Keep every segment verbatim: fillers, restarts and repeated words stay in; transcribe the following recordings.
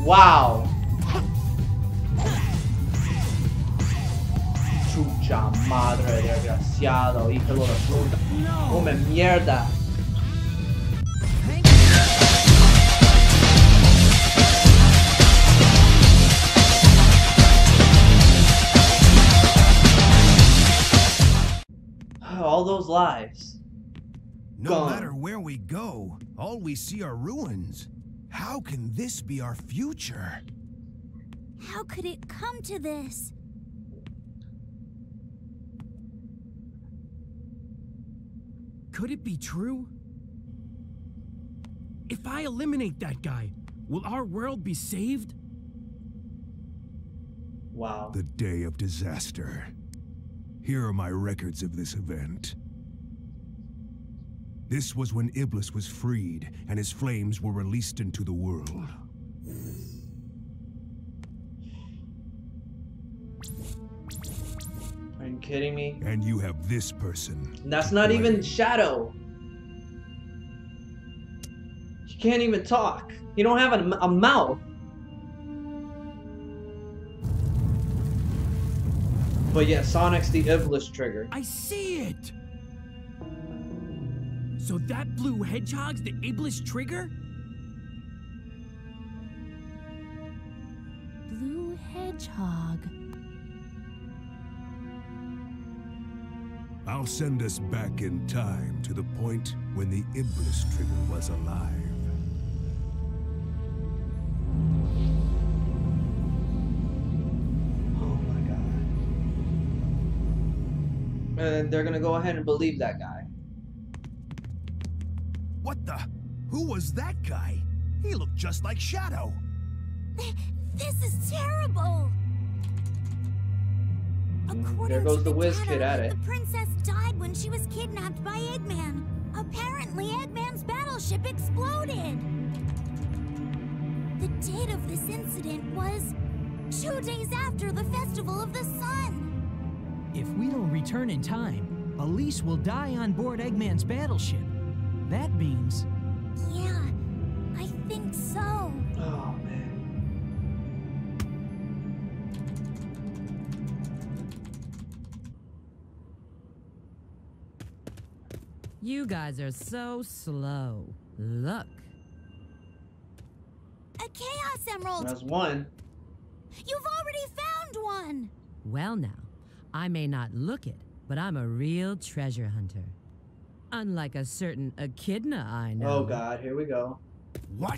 Wow. Chucha madre, desgraciado, hijo de puta. Come mierda. All those lives. No Gone. matter where we go, all we see are ruins. How can this be our future? How could it come to this? Could it be true? If I eliminate that guy, will our world be saved? Wow. The day of disaster. Here are my records of this event. This was when Iblis was freed and his flames were released into the world. Are you kidding me? And you have this person. That's not Blade. even Shadow. He can't even talk. He don't have a, a mouth. But yeah, Sonic's the Iblis trigger. I see it! So that blue hedgehog's the Iblis trigger? Blue hedgehog. I'll send us back in time to the point when the Iblis trigger was alive. Oh my god. And they're gonna go ahead and believe that guy. What the? Who was that guy? He looked just like Shadow. This is terrible. According There goes to the the whiz data, kid at it. The princess died when she was kidnapped by Eggman. Apparently, Eggman's battleship exploded. The date of this incident was two days after the Festival of the Sun. If we don't return in time, Elise will die on board Eggman's battleship. That means... Yeah, I think so. Oh man. You guys are so slow. Look. A Chaos Emerald! That's one. You've already found one! Well now, I may not look it, but I'm a real treasure hunter. Unlike a certain echidna I know. Oh god, here we go. What?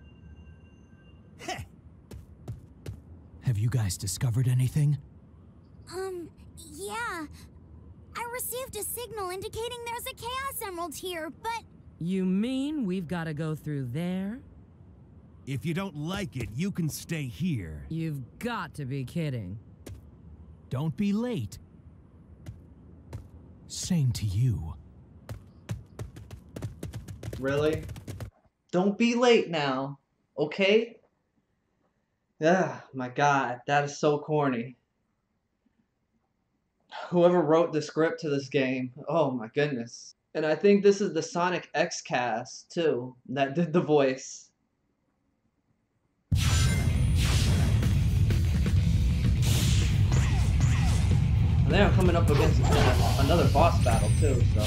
Heh. Have you guys discovered anything? Um, yeah. I received a signal indicating there's a Chaos Emerald here, but... You mean we've got to go through there? If you don't like it, you can stay here. You've got to be kidding. Don't be late. Same to you. Really? Don't be late now, okay? Ah, my god, that is so corny. Whoever wrote the script to this game, oh my goodness. And I think this is the Sonic X cast, too, that did the voice. And they are coming up against uh, another boss battle, too, so...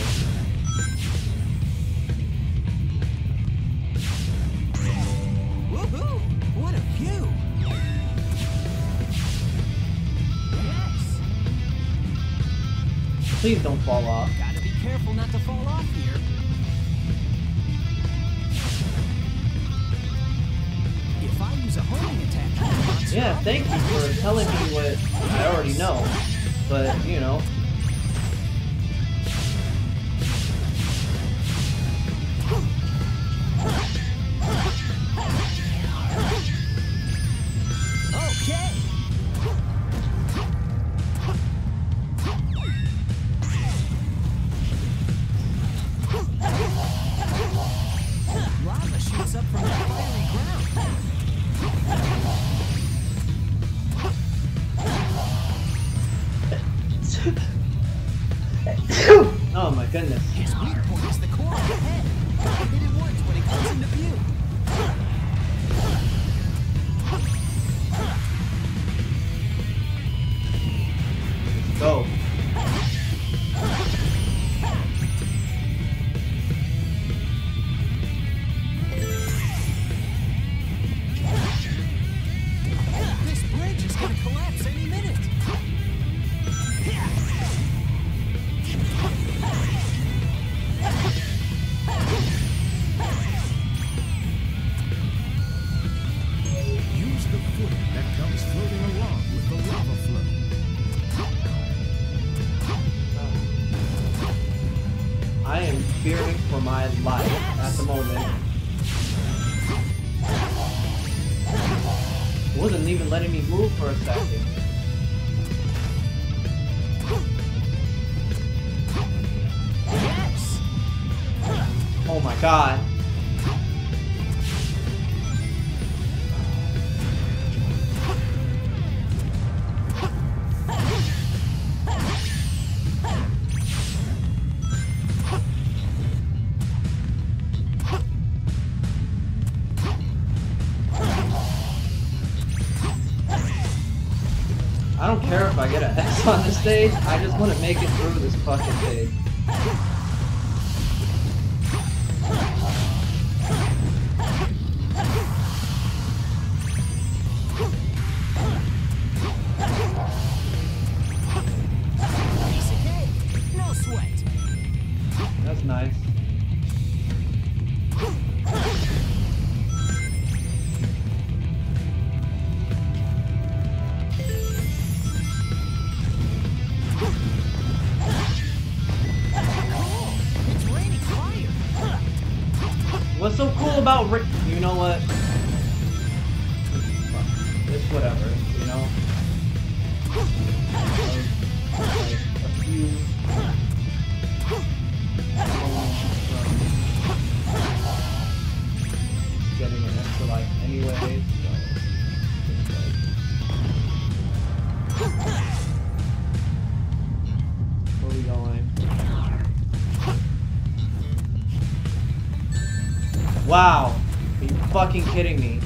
Woohoo! What a view! Yes! Please don't fall off. Gotta be careful not to fall off here. If I use a homing attack, monster, Yeah, thank you for telling me what I already know. But, you know. Okay. Lava shoots up from the fiery ground. Oh my goodness. His weak point is the core of the head. Hit it once when it comes into view. for my life at the moment. It wasn't even letting me move for a second. Yes. Oh my god. I don't care if I get an X on this stage, I just want to make it through this fucking thing. Piece of cake. No sweat. That's nice. It's raining fire. What's so cool about Rick? You know what? It's whatever, you know? Like, a few from getting an extra life anyway, so it's like, where are we going? Wow! Are you fucking kidding me?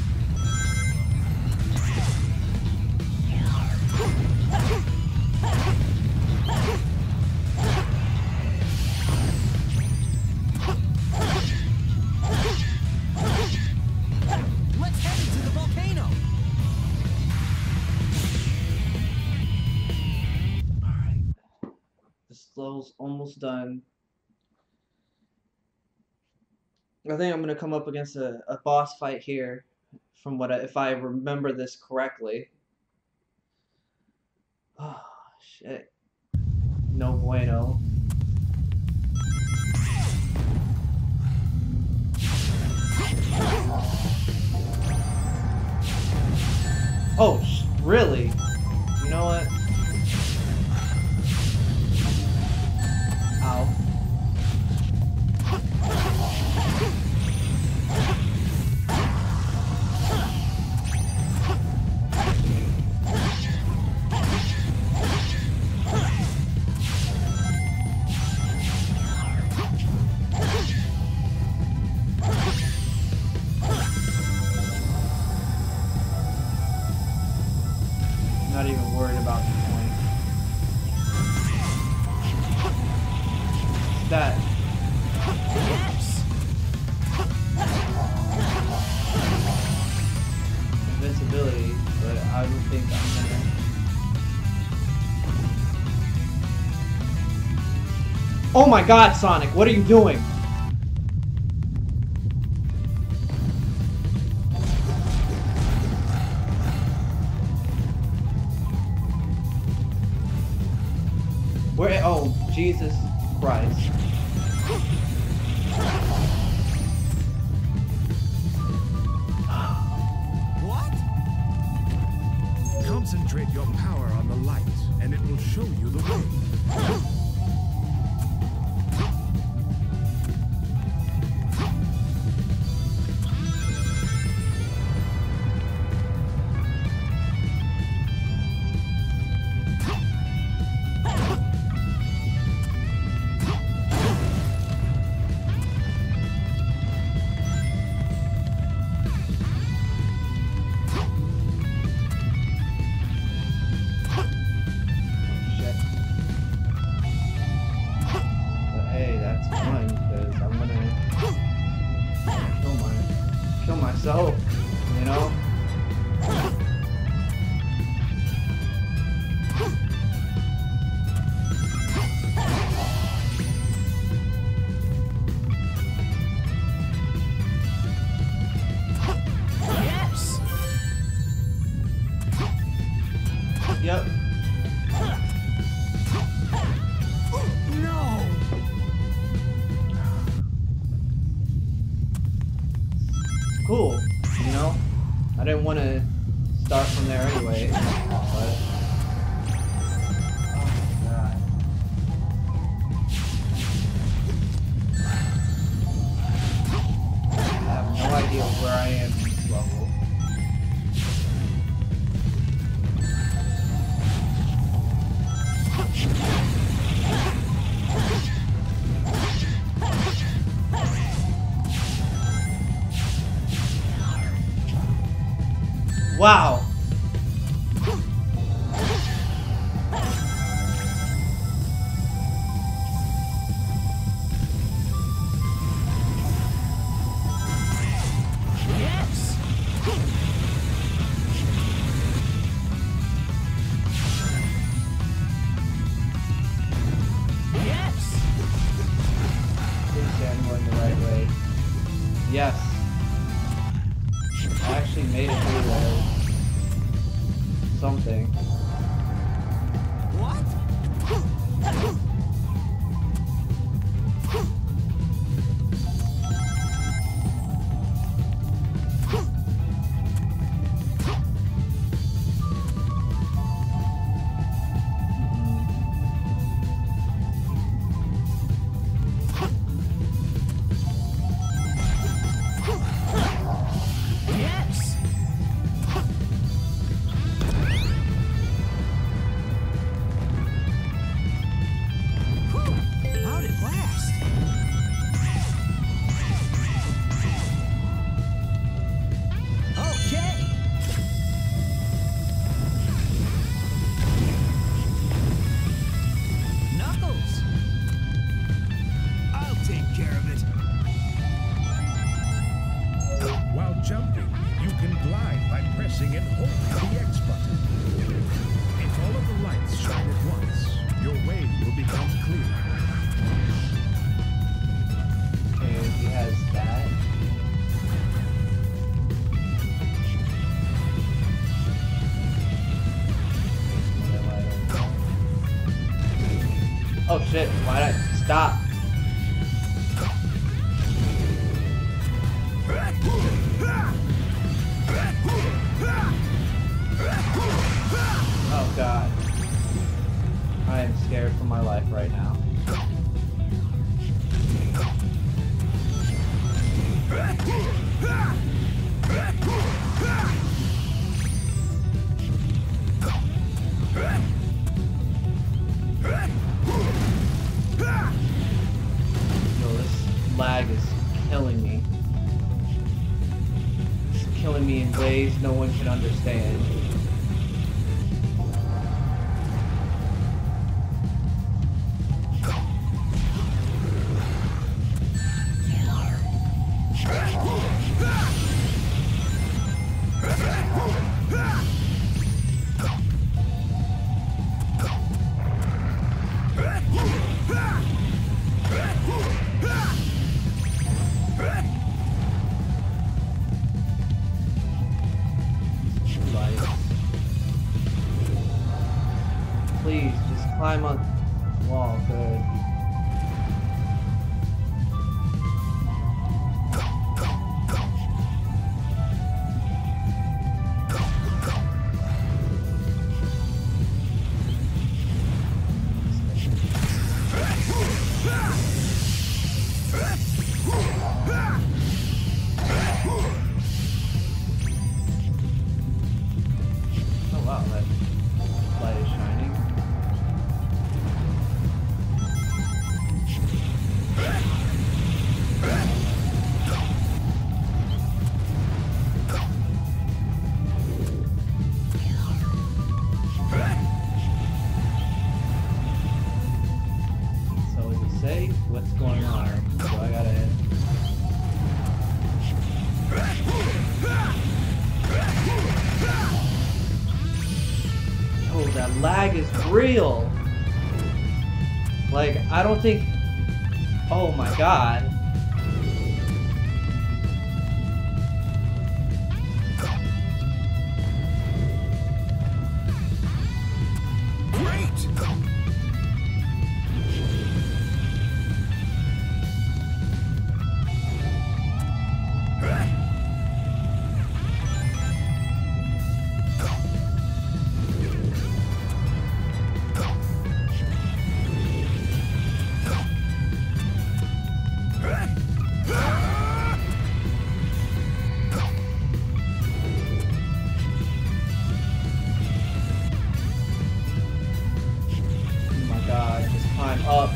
Let's head into the volcano. Alright. This level's almost done. I think I'm gonna come up against a, a boss fight here, from what I, if I remember this correctly. Oh shit! No bueno. Oh, sh really? You know what? Ow. Not even worried about the point. That. Yes. Invincibility, but I don't think I'm gonna. Oh my god, Sonic, what are you doing? Where? Oh, Jesus Christ. What? Concentrate your power on the light, and it will show you the way. Shit. But hey, that's fine, because I'm gonna kill my, kill myself, you know? Yes. Yep. No. I didn't want to start from there anyway, but... Oh my god. I have no idea where I am in this level. Wow. Yes! Yes! Please say I'm going the right way. Yes. I actually made it through there. Something. What? Yes! Whew. How'd it last? Okay! Knuckles! I'll take care of it. While jumping, you can glide by pressing and holding the X button. If all of the lights shine at once, your way will become clear. Okay, he has that. Oh shit, why'd I stop? Oh god. I am scared for my life right now. Yo, this lag is killing me. It's killing me in ways no one can understand. Please, just climb on the wall, good. Oh wow, that light is shining. So is it safe? What's going on? So I gotta... Oh, that lag is real! Like, I don't think... Oh my god. Great! up.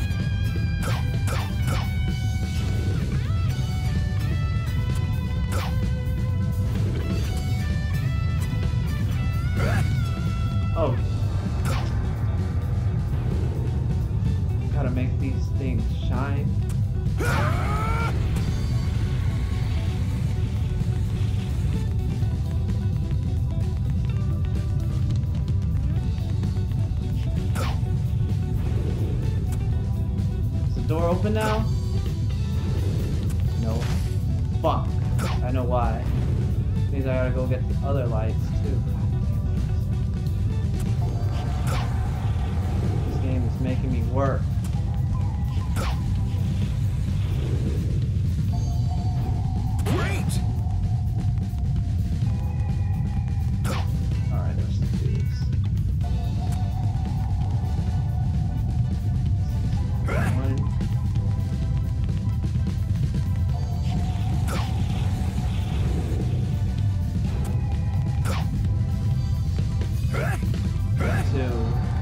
Oh. Gotta make these things shine. Is the door open now? No. Fuck. I know why. Means I gotta go get the other lights too. This game is making me work. Great! Alright, there's these. One. Two.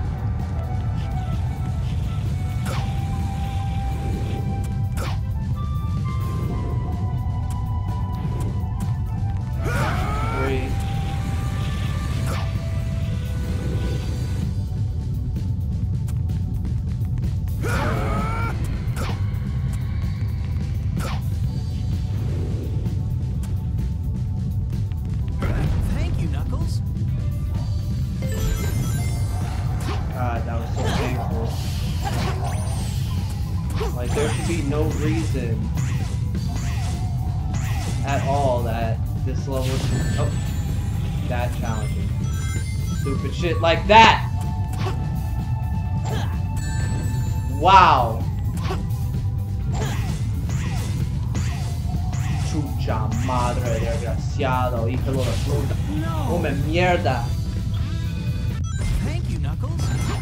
Three. Thank you, Knuckles. God, that was so painful. Like, there should be no reason at all that this level should... Oh, that challenging. Stupid shit like that! Wow! Chucha madre desgraciado, hijo de puta. No. Come mierda. Thank you, Knuckles.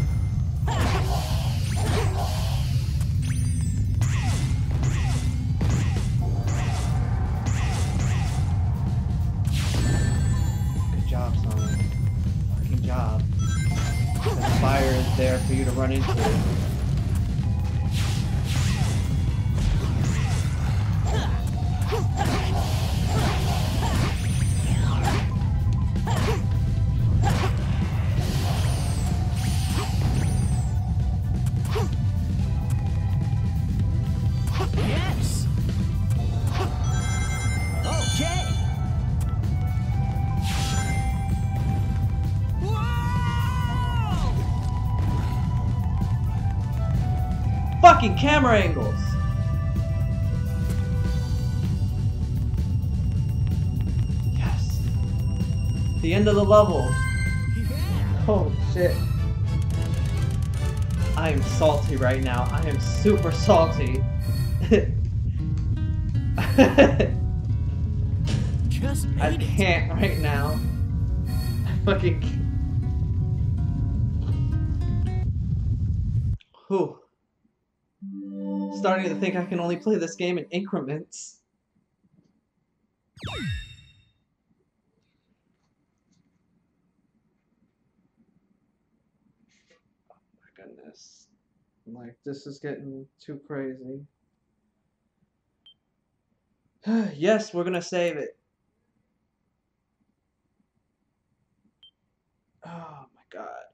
Good job, Sonic. Fucking job. The fire is there for you to run into. Yes. Okay. Whoa! Fucking camera angles! Yes. The end of the level. Yeah. Oh shit. I am salty right now. I am super salty. Just made I it. can't right now. I fucking can't. Whew. Starting to think I can only play this game in increments. Oh my goodness. I'm like, this is getting too crazy. Yes, we're gonna save it. Oh my god.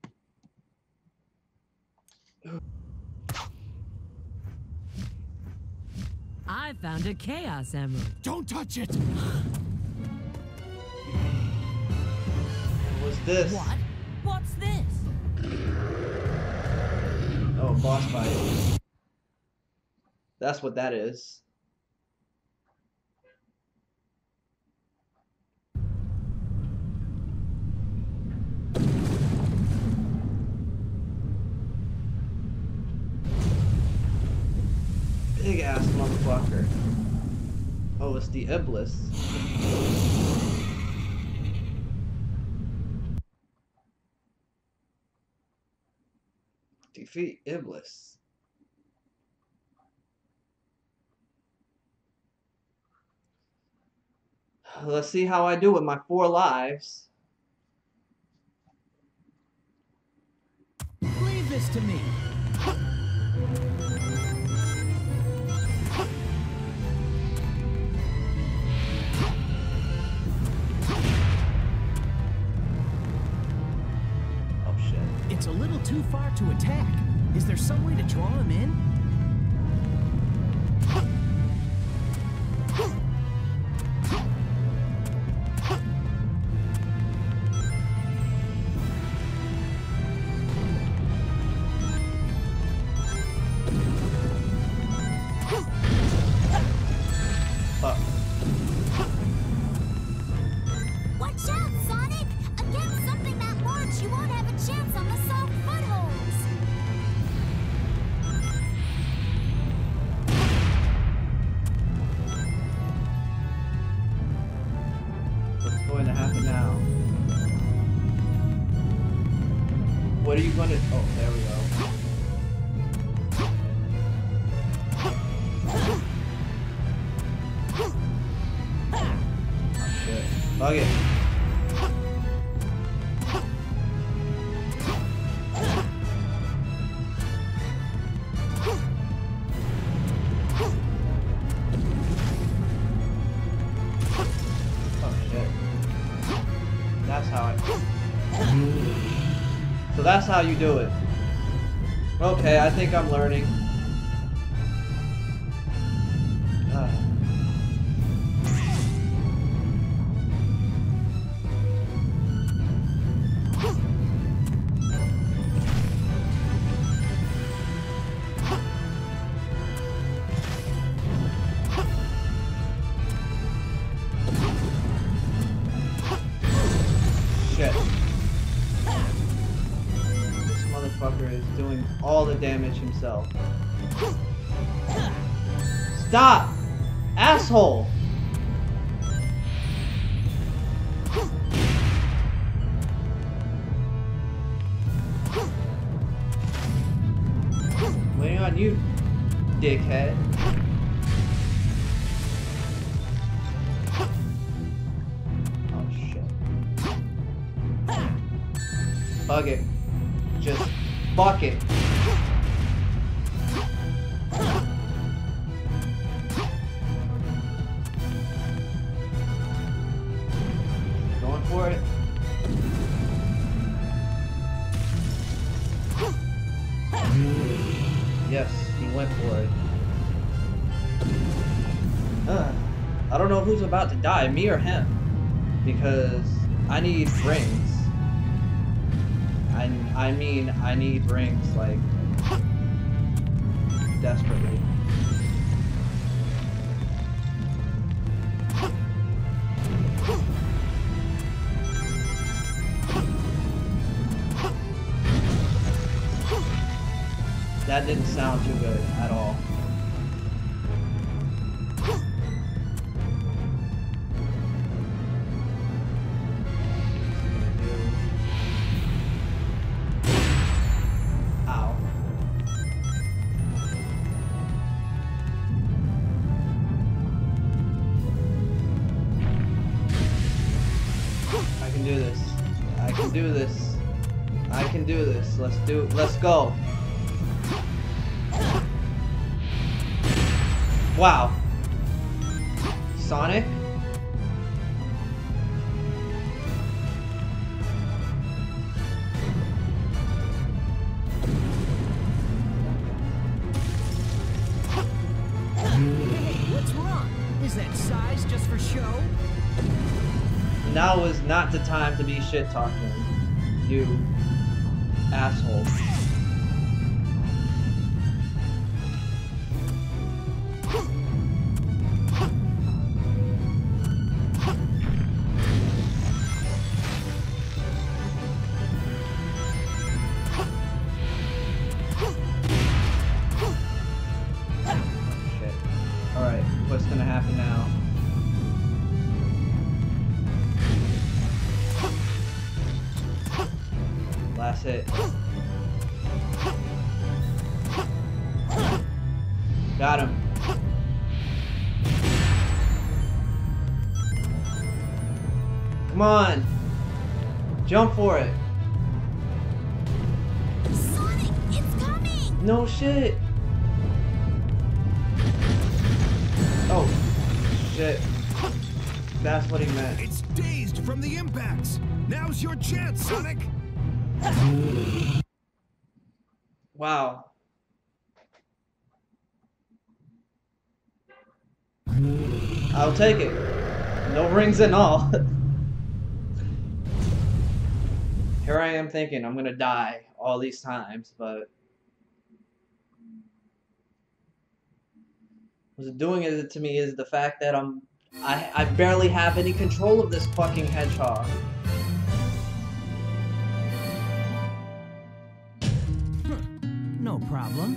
I found a Chaos Emerald. Don't touch it! What was this? What? What's this? Oh, boss fight. That's what that is. Big ass motherfucker. Oh, it's the Iblis. Defeat Iblis. Let's see how I do with my four lives. Leave this to me. little too far to attack. Is there some way to draw him in? Watch out, Sonic! Against something that large, you won't have a chance on the soft footholds. What's going to happen now? What are you going to... Oh, there we go. Fuck it. Oh shit. That's how I... So that's how you do it. Okay, I think I'm learning. Ah. Shit. This motherfucker is doing all the damage himself. Stop! Asshole! Waiting on you, dickhead. Fuck it. Just fuck it. Going for it. Yes, he went for it. Uh, I don't know who's about to die, me or him. Because I need rings. I, I mean, I need rings, like, desperately. That didn't sound too good at all. Do this. I can do this. I can do this. Let's do. Let's go. Wow. Sonic? What's wrong? Is that size just for show? Now is not the time to be shit talking, you asshole. Shit. Alright, what's gonna happen now? Last hit. Got him. Come on. Jump for it. Sonic, it's coming! No shit. Oh, shit. That's what he meant. It's dazed from the impacts. Now's your chance, Sonic. Wow. I'll take it. No rings and all. Here I am thinking I'm gonna die all these times, but what's doing it to me is the fact that I'm I I barely have any control of this fucking hedgehog. No problem.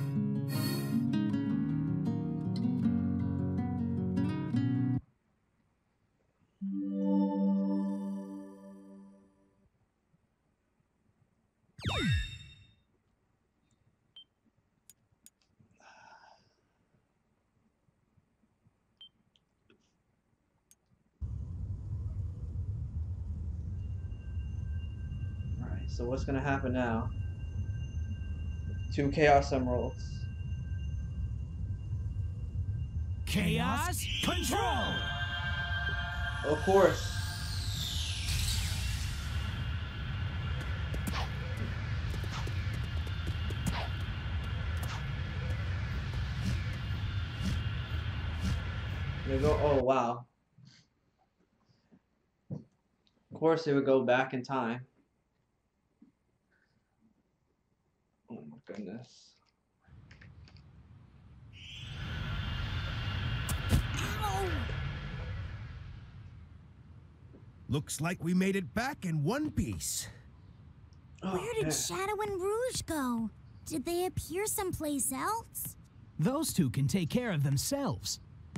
Alright, so what's gonna happen now? Two Chaos Emeralds. Chaos control! Of course. They go, oh wow. Of course they would go back in time. Oh my goodness. Looks like we made it back in one piece. Oh, Where did man. Shadow and Rouge go? Did they appear someplace else? Those two can take care of themselves.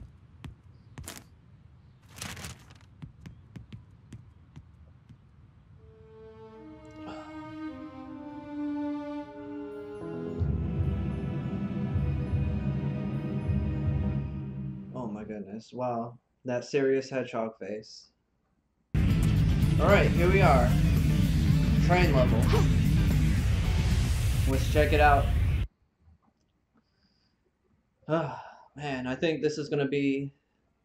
Oh my goodness. Wow. That serious hedgehog face. Alright, here we are. Train level. Let's check it out. Ah, man, I think this is gonna be...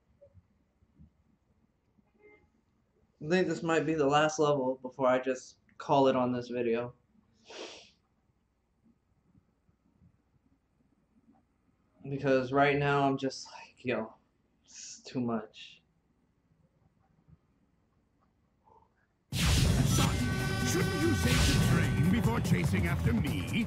I think this might be the last level before I just call it on this video. Because right now I'm just like, yo, it's too much. Son, shouldn't you save the train before chasing after me?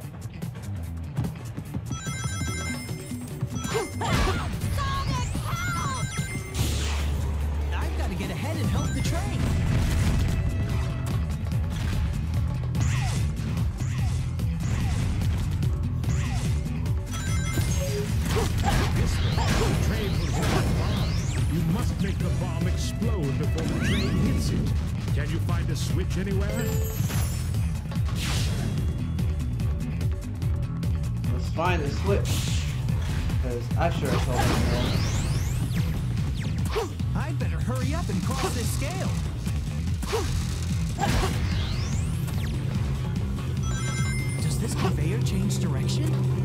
I've got to get ahead and help the train. This way, the train will hit the bomb. You must make the bomb explode before the train hits it. Can you find a switch anywhere? Let's find the switch. Because I sure as hell don't know. I'd better hurry up and cross this scale. Does this conveyor change direction?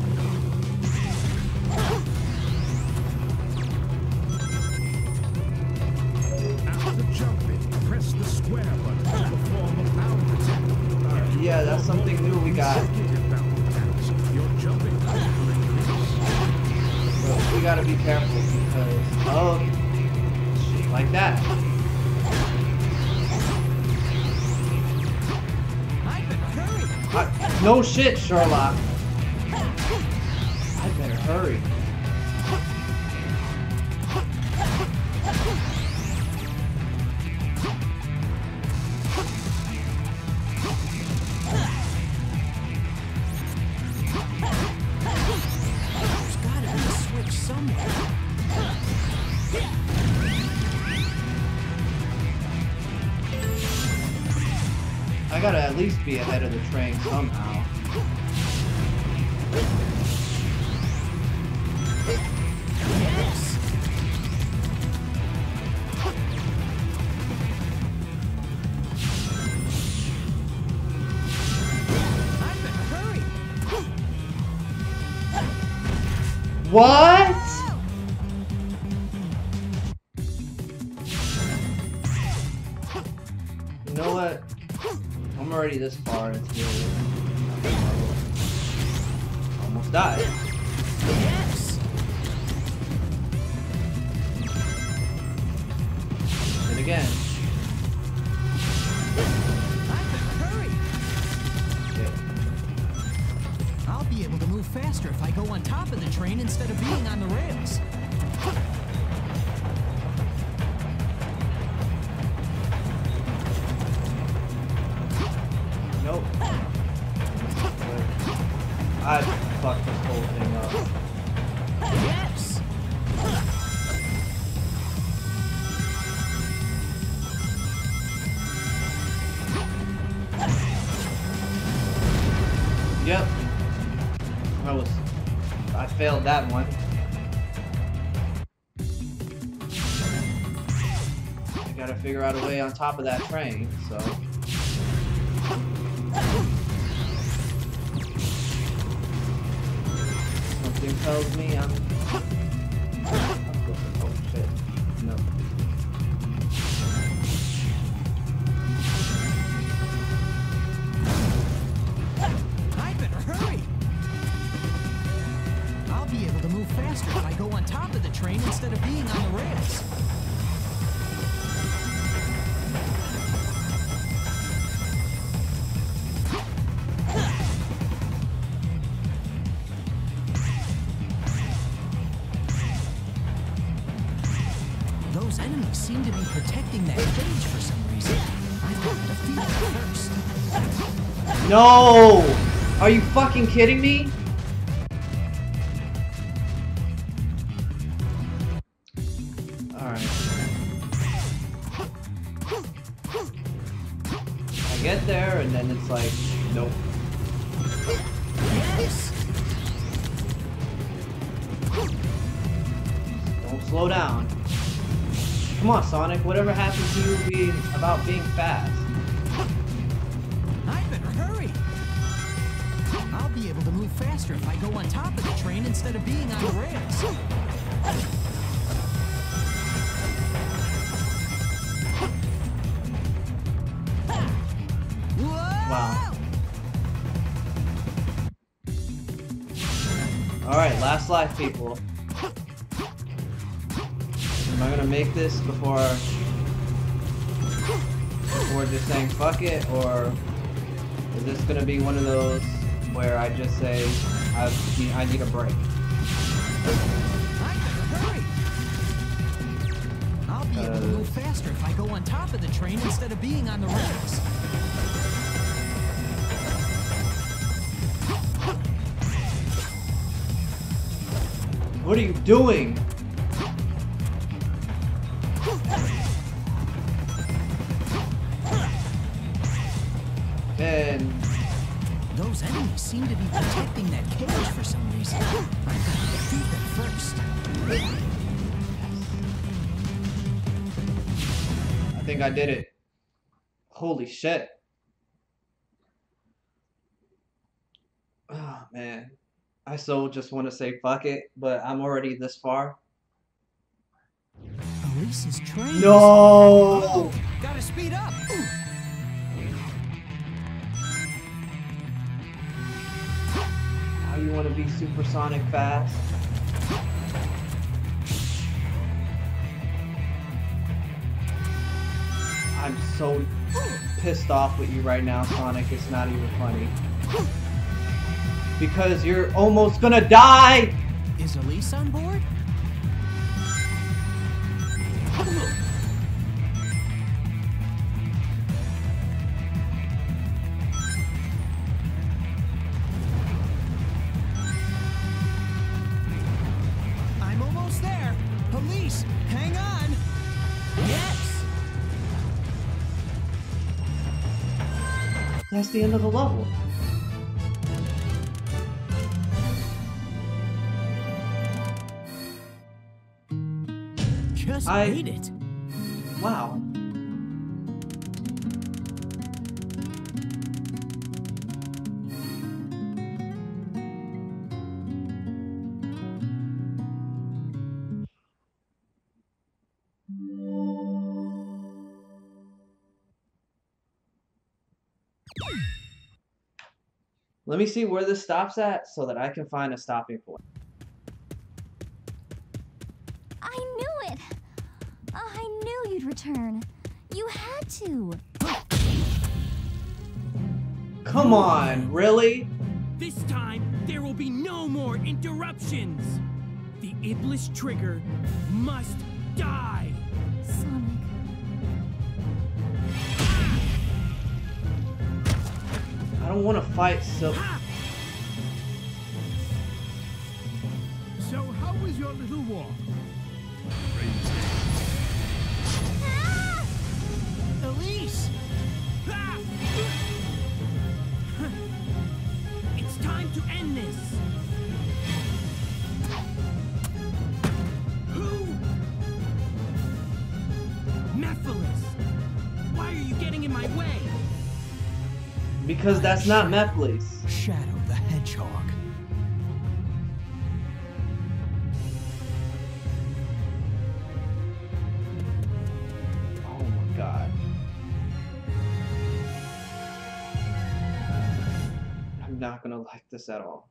After jumping, press the square button to perform a bound attack. Yeah, that's something new we got. Consecutive bound attacks. Your jumping power will increase. But we gotta be careful because of shit like that. I better hurry. I, no shit, Sherlock. I better hurry. There's gotta be a switch somewhere. I gotta at least be ahead of the train somehow. Yes. I better hurry. What? You know what? I'm already this far into it. Almost died. Yes! And again. I better hurry! Yeah. I'll be able to move faster if I go on top of the train instead of being on the rails. Nope. I fucked this whole thing up. Yes! Yep. I was... I failed that one. I gotta figure out a way on top of that train, so... Something tells me I'm... Oh shit. No. I better hurry! I'll be able to move faster if I go on top of the train instead of being on the rails. Those enemies seem to be protecting that cage for some reason. I've got to defeat them first. No! Are you fucking kidding me? Alright. I get there and then it's like, nope. Yes! Don't slow down. Come on, Sonic, whatever happened to you being about being fast? I better hurry! I'll be able to move faster if I go on top of the train instead of being on the rails. Wow. Alright, last life, people. Am I gonna make this before before just saying fuck it, or is this gonna be one of those where I just say I I need a break? I better hurry! I'll be able to move faster if I go on top of the train instead of being on the rails. What are you doing? And Those enemies seem to be protecting that cage for some reason. I've got to defeat them first. I think I did it. Holy shit. Oh man. I so just want to say fuck it, but I'm already this far. Elise's train. No! Oh, gotta speed up. Now you want to be supersonic fast? I'm so pissed off with you right now, Sonic. It's not even funny. Because you're almost gonna die! Is Elise on board? I'm almost there. Elise, hang on. Yes. That's the end of the level. Just I- made it. Wow. Let me see where this stops at so that I can find a stopping point. I knew it! Oh, I knew you'd return. You had to. Come on, really? This time, there will be no more interruptions. The Iblis trigger must die. Sonic. I don't want to fight so. Ha! So how was your little walk? Ah! Elise! Ah! It's time to end this. Who? Mephiles. Why are you getting in my way? Because that's not Mephiles. Shadow the Hedgehog. Oh my god. I'm not gonna like this at all.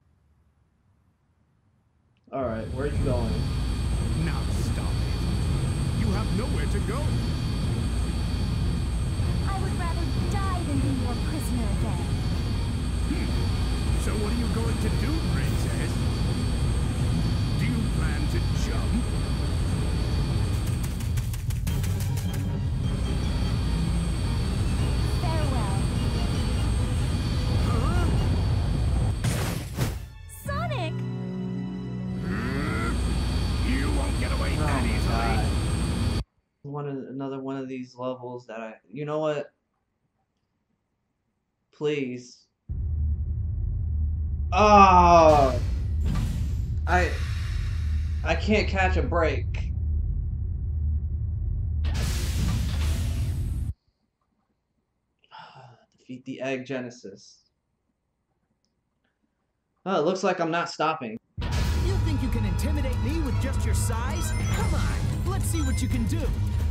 Alright, where are you going? Now stop it. You have nowhere to go. I would rather die than be your prisoner again. So what are you going to do, princess? Do you plan to jump? Farewell. Huh? Sonic! You won't get away Oh that my easily. god. One of, another one of these levels that I. You know what? Please. Oh! I. I can't catch a break. Defeat the Egg Genesis. Oh, it looks like I'm not stopping. You think you can intimidate me with just your size? Come on, let's see what you can do.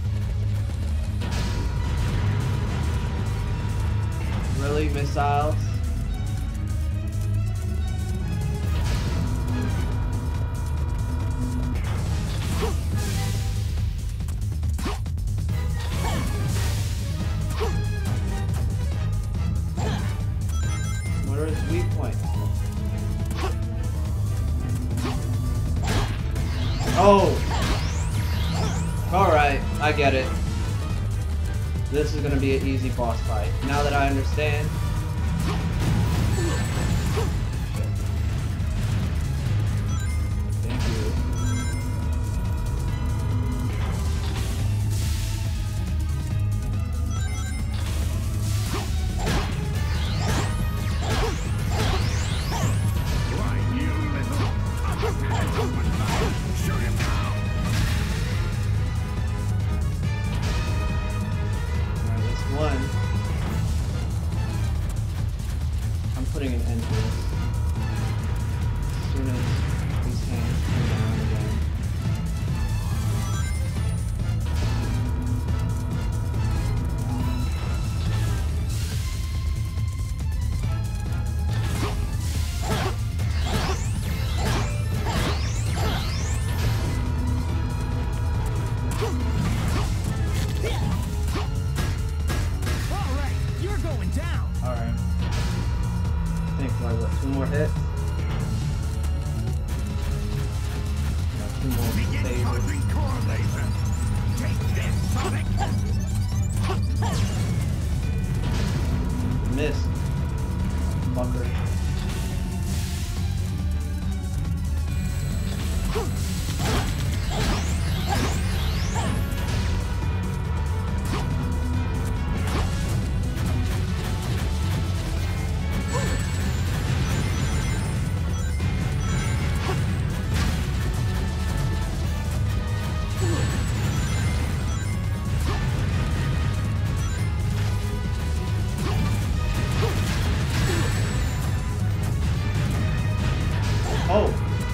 Really, missiles? What are his weak points? Oh! Alright, I get it. This is gonna be an easy boss fight. Now that I understand. Thank you. Why, you little... Shoot him down! Alright, that's one. I'm putting an end to this. As soon as these hands come down again. All right, you're going down. Alright. I think like what, two more hits? Yeah, two more Begin phases. causing core laser. Take this, Sonic! Miss. Fucker. Oh.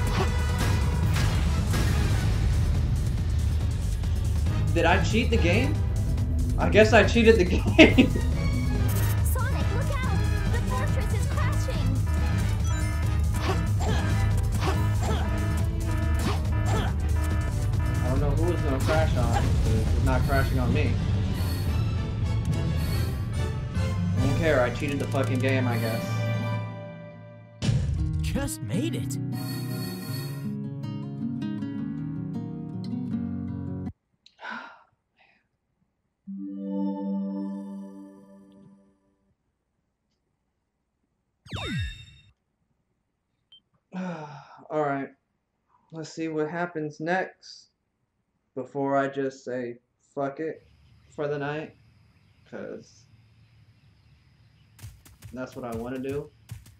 Did I cheat the game? I guess I cheated the game. Sonic, look out! The fortress is crashing! snitching on me. I don't care, I cheated the fucking game, I guess. Just made it. Alright. Let's see what happens next. Before I just say fuck it for the night. Because that's what I want to do.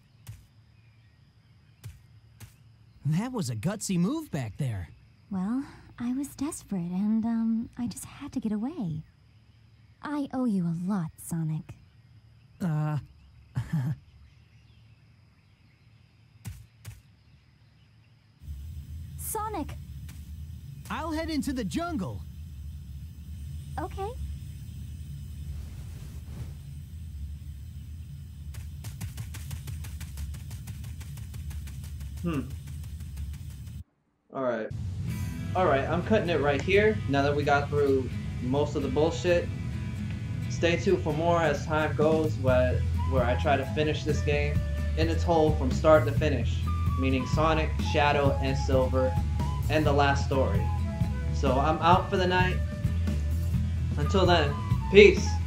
That was a gutsy move back there. Well, I was desperate and, um, I just had to get away. I owe you a lot, Sonic. Uh... Sonic! I'll head into the jungle. Okay. Hmm. Alright. Alright, I'm cutting it right here. Now that we got through most of the bullshit. Stay tuned for more as time goes, where, where I try to finish this game in its whole from start to finish. Meaning Sonic, Shadow, and Silver, and the last story. So I'm out for the night. Until then, peace.